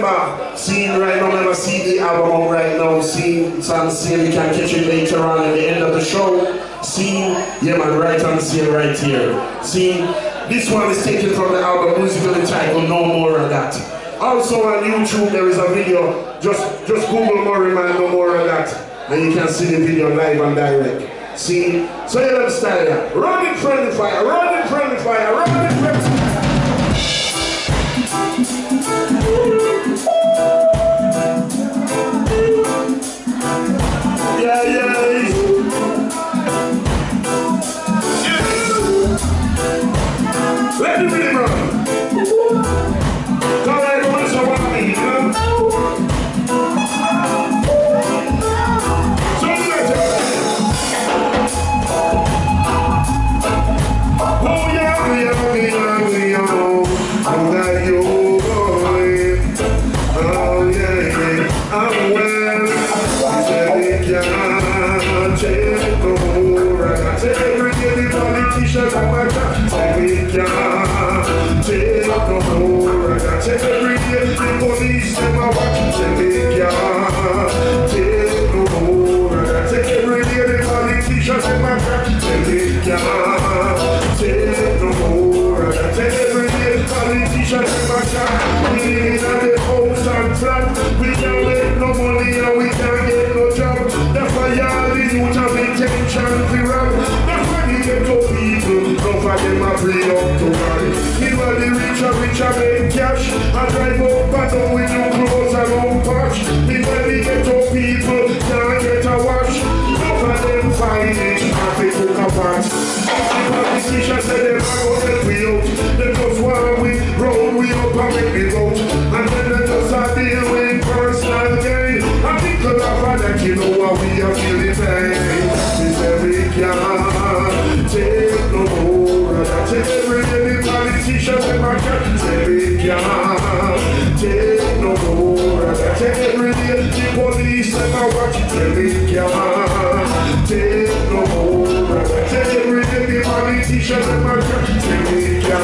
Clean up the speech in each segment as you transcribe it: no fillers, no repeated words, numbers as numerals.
remember, seeing right now, remember CD album out right now, seeing some sale, you can catch it later on at the end of the show. Seeing, yeah man, right on sale right here. Seeing, this one is taken from the album musically titled No More of That. Also on YouTube there is a video, just Google Murray Man, No More of That, and you can see the video live and direct. See, so you understand that. Run it, friendly fire, run it, friendly fire, run it, friendly fire. Yeah, yeah. Let me really run. Come on, go on, so what I mean, you know? So let's go. Oh, yeah, I'm that you boy. Oh, yeah, I'm well. I said, we can't take no more. I said, every day the politicians are my God. We can't take no more. I said every day the police them are watching. Say we can't take no more. I said every day the politicians them are watching. Say we can't take no more. I said every day the politicians them are watching. We in the house and flat. We can't make no money and we can't get no job. That's why all the youth have intention to run. That's why you get to people. Enough of them are free up to money. Even the richer make cash. I drive up and down with new clothes and old patch. Even the ghetto people can't get a wash. Enough of them find it and they cook a pot. The politicians say them are going to help we out. They just want we roll we up and make me vote. And then they just are deal with personal gain. And people are that you know what we are feeling pain. They say we can't take no more. That's every day the politicians in my country say we can't take no more. That's every day the police in my watch say we can't take no more. That's every day the politicians in my country say we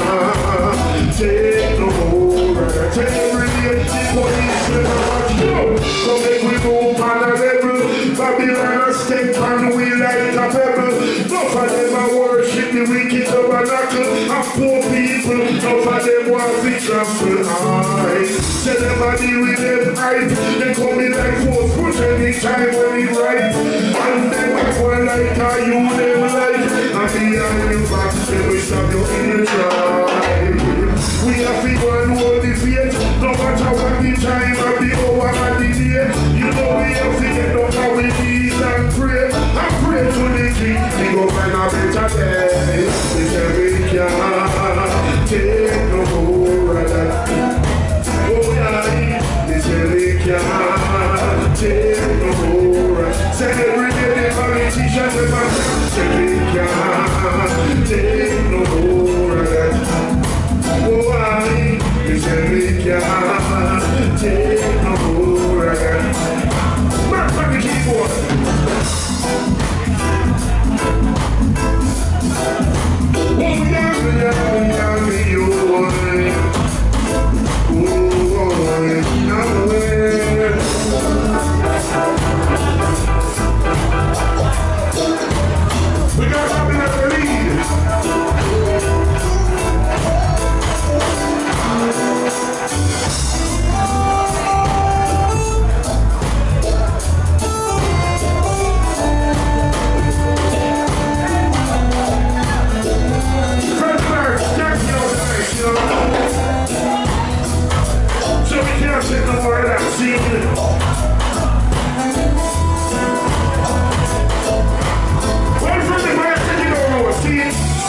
can't take no more. That's every day the police in my watch. So make we move on a level. Babylon a step and we like a pebble. Enough of them a worship the wicked tabernacle. And poor people, enough of them want to trample high. Say them a deal with them hype. They come in like force push anytime when it right. And them a go like how you them like. And behind you back, they will stop you in your tribe. We have to go and hold the faith. No matter what the time or the hour or the day. You know we have to get up how we knees and pray. And pray to the King. We go find a better day. We say we can't take no more of that. Oh yeah, we say we can't take no more. Say every day the politicians say we can't take no more of that. Oh I, we say we can't take no more of that. Mark on the keyboard. We got something at the lead. So we can't take no more of that scene. One from the back, you don't know, see?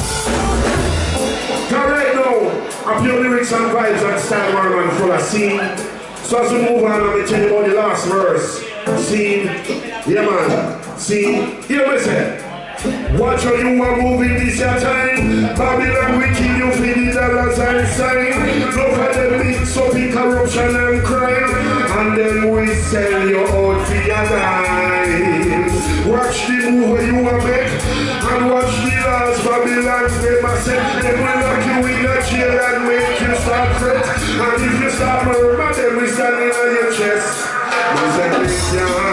Right now, a few lyrics and vibes and style man full of scene. So as we move on, let me tell you about the last verse. Scene, yeah man, scene, hear me say. Watch how you are moving this your time. Babylon will kill you for the dollars and sign. Look at them mix up in corruption and crime. And then we sell you out for your time. Watch the move you are make. And watch the last Babylon, them a set. Them will lock you in a jail and make you start fret. And if you start murmur, then we stand in on your chest. We say,